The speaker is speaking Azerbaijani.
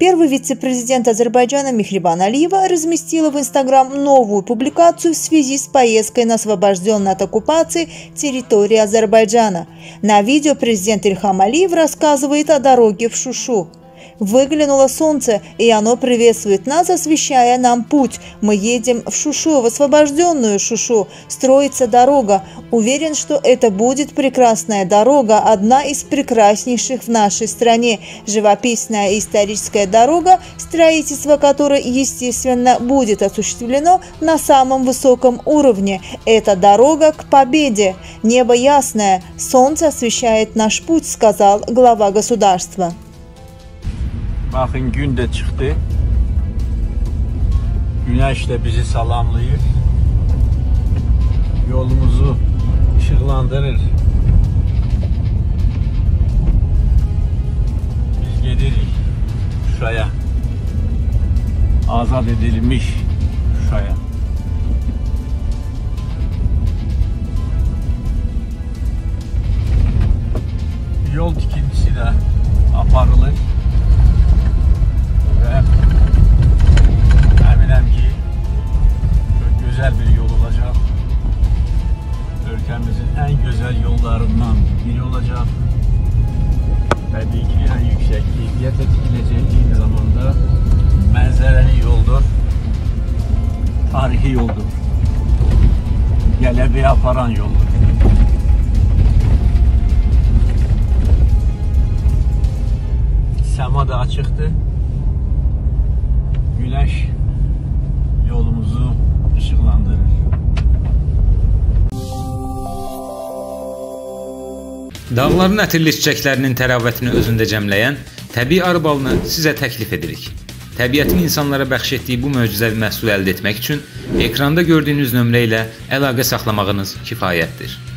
Первый вице-президент Азербайджана Мехрибан Алиева разместила в Инстаграм новую публикацию в связи с поездкой на освобожденную от оккупации территории Азербайджана. На видео президент Ильхам Алиев рассказывает о дороге в Шушу. Выглянуло солнце, и оно приветствует нас, освещая нам путь. Мы едем в Шушу, в освобожденную Шушу. Строится дорога. Уверен, что это будет прекрасная дорога, одна из прекраснейших в нашей стране. Живописная историческая дорога, строительство которой, естественно, будет осуществлено на самом высоком уровне. Это дорога к победе. Небо ясное, солнце освещает наш путь, сказал глава государства. Bakın gün de çıktı. Güneş de bizi salamlayır. Yolumuzu ışıklandırır. Biz gelirik Şuşa'ya. Azad edilmiş Şuşa'ya. Yol tikintisi de aparılır. Eminim ki çok güzel bir yol olacak. Ülkemizin en güzel yollarından biri olacak. Tabii ki en yüksek keyfiyetle dikilecek zamanda manzareli yoldur. Tarihi yoldur. Gelebeğe aparan yoldur. Sema da açıktı. Güneş yolumuzu ışıklandırır. Dağların ətirli çiçəklərinin təravətini özündə cəmləyən təbii arı balını sizə təklif edirik. Təbiətin insanlara bəxş etdiyi bu möcüzəvi məhsulu əldə etmək üçün ekranda gördüyünüz nömrə ilə əlaqə saxlamağınız kifayətdir.